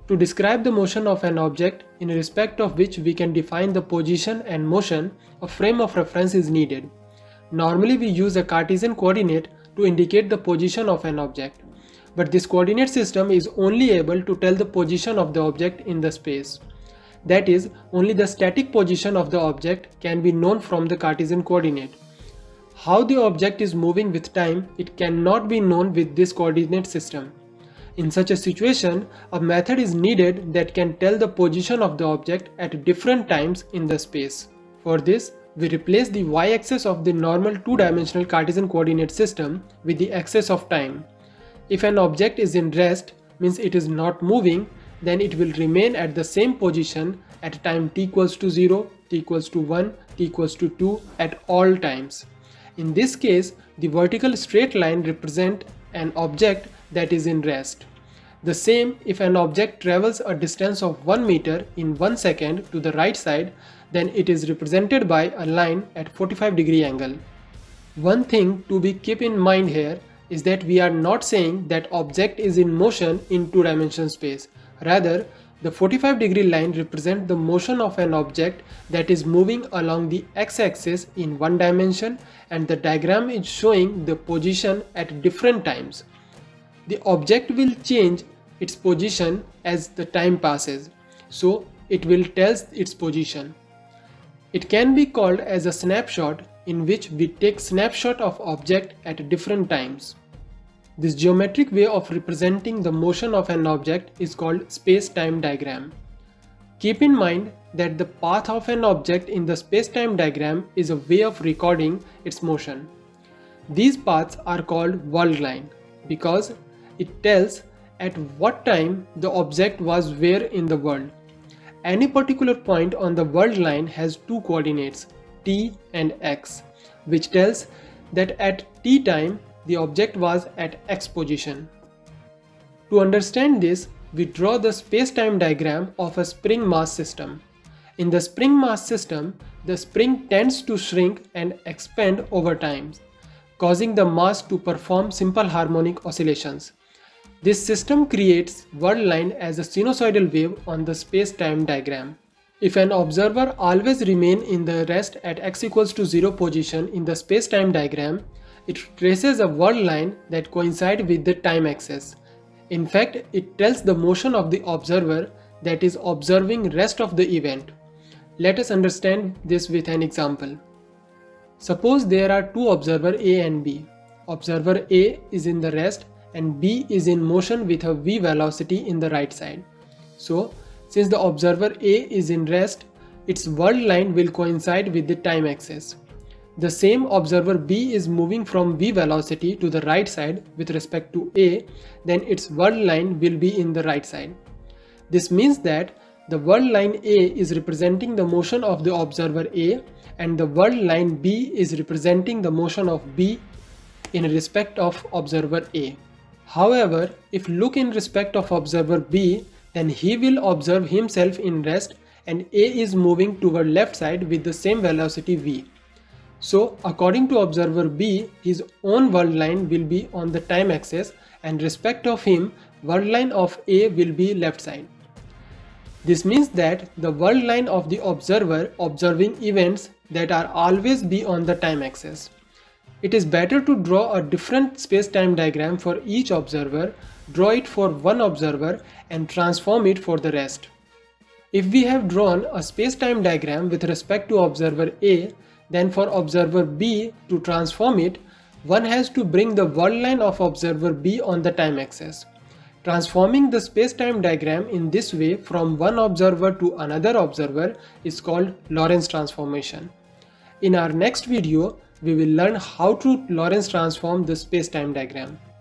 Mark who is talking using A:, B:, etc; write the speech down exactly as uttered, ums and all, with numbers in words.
A: To describe the motion of an object in respect of which we can define the position and motion, a frame of reference is needed. Normally we use a Cartesian coordinate to indicate the position of an object, but this coordinate system is only able to tell the position of the object in the space. That is, only the static position of the object can be known from the Cartesian coordinate. How the object is moving with time, it cannot be known with this coordinate system. In such a situation, a method is needed that can tell the position of the object at different times in the space. For this, we replace the y-axis of the normal two-dimensional Cartesian coordinate system with the axis of time. If an object is in rest, means it is not moving, then it will remain at the same position at time t equals to zero, t equals to one, t equals to two at all times. In this case, the vertical straight line represents an object that is in rest. The same if an object travels a distance of one meter in one second to the right side, then it is represented by a line at forty-five degree angle. One thing to be keep in mind here is that we are not saying that object is in motion in two-dimensional space. Rather, the forty-five degree line represents the motion of an object that is moving along the x-axis in one dimension, and the diagram is showing the position at different times. The object will change its position as the time passes, so it will tell its position. It can be called as a snapshot, in which we take snapshot of object at different times. This geometric way of representing the motion of an object is called SpaceTime Diagram. Keep in mind that the path of an object in the SpaceTime diagram is a way of recording its motion. These paths are called world line because it tells at what time the object was where in the world. Any particular point on the world line has two coordinates, t and x, which tells that at t time the object was at x position. To understand this, we draw the space-time diagram of a spring mass system. In the spring mass system, the spring tends to shrink and expand over time, causing the mass to perform simple harmonic oscillations. This system creates world line as a sinusoidal wave on the space-time diagram. If an observer always remains in the rest at x equals to zero position in the space-time diagram, it traces a world line that coincides with the time axis. In fact, it tells the motion of the observer that is observing rest of the event. Let us understand this with an example. Suppose there are two observers A and B. Observer A is in the rest and B is in motion with a v velocity in the right side. So, since the observer A is in rest, its world line will coincide with the time axis. The same observer B is moving from v velocity to the right side with respect to A, then its world line will be in the right side. This means that the world line A is representing the motion of the observer A and the world line B is representing the motion of B in respect of observer A. However, if look in respect of observer B, then he will observe himself in rest and A is moving toward left side with the same velocity v. So, according to observer B, his own world line will be on the time axis and respect of him, world line of A will be left side. This means that the world line of the observer observing events that are always be on the time axis. It is better to draw a different space-time diagram for each observer, draw it for one observer and transform it for the rest. If we have drawn a space-time diagram with respect to observer A, then for observer B to transform it, one has to bring the world line of observer B on the time axis. Transforming the space-time diagram in this way from one observer to another observer is called Lorentz transformation. In our next video, we will learn how to Lorentz transform the space-time diagram.